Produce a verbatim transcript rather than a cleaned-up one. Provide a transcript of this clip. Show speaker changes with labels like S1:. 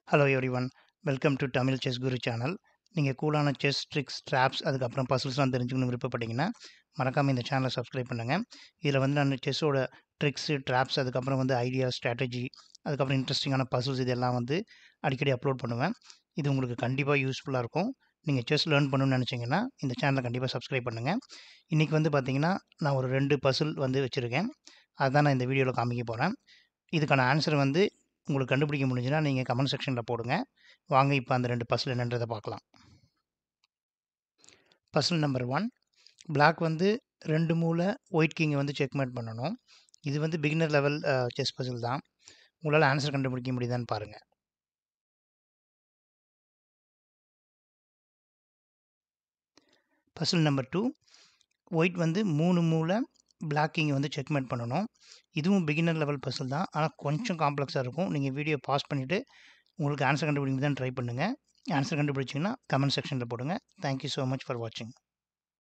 S1: Hello everyone. Welcome to Tamil chess guru channel. நீங்கள் கூலான chess tricks drops அதுக்கப்புறம் பசில்ஸ்லாம் தெரிஞ்சுக்கணும் விருப்பப்பட்டீங்கன்னா மறக்காமல் இந்த சேனலை சப்ஸ்கிரைப் பண்ணுங்கள். இதில் வந்து நான் செஸ்ஸோட ட்ரிக்ஸு ட்ராப்ஸ் அதுக்கப்புறம் வந்து ஐடியா ஸ்ட்ராட்டஜி அதுக்கப்புறம் இன்ட்ரெஸ்டிங்கான பசில்ஸ் இதெல்லாம் வந்து அடிக்கடி அப்லோட் பண்ணுவேன். இது உங்களுக்கு கண்டிப்பாக யூஸ்ஃபுல்லாக இருக்கும். நீங்கள் செஸ் லேர்ன் பண்ணணும்னு நினச்சிங்கன்னா இந்த சேனலை கண்டிப்பாக சப்ஸ்கிரைப் பண்ணுங்கள். இன்றைக்கி வந்து பார்த்திங்கன்னா நான் ஒரு ரெண்டு பசில் வந்து வச்சுருக்கேன். அதுதான் நான் இந்த வீடியோவில் காமிக்க போகிறேன். இதுக்கான ஆன்சர் வந்து உங்களுக்கு கண்டுபிடிக்க முடிஞ்சுன்னா நீங்கள் கமெண்ட் செக்ஷனில் போடுங்க. வாங்க இப்போ அந்த ரெண்டு பசில் என்னன்றதை பார்க்கலாம். பசில் நம்பர் ஒன், பிளாக் வந்து ரெண்டு மூலை ஒயிட் கிங்கை வந்து செக்மேட் பண்ணணும். இது வந்து பிகினர் லெவல் செஸ் பசில் தான். உங்களால் ஆன்சர் கண்டுபிடிக்க முடியுதான்னு பாருங்கள். பசில் நம்பர் டூ, ஒயிட் வந்து மூணு மூலை பிளாக் கிங்கை வந்து செக்மேட் பண்ணணும். இதுவும் பிகினர் லெவல் பசில் தான், ஆனால் கொஞ்சம் காம்ப்ளெக்ஸாக இருக்கும். நீங்கள் வீடியோ பாஸ் பண்ணிவிட்டு உங்களுக்கு ஆன்சர் கண்டுபிடிக்க தான் ட்ரை பண்ணுங்கள். ஆன்சர் கண்டுபிடிச்சிங்கன்னா கமெண்ட் செக்ஷனில் போடுங்க. தேங்க்யூ ஸோ மச் ஃபார் வாட்சிங்.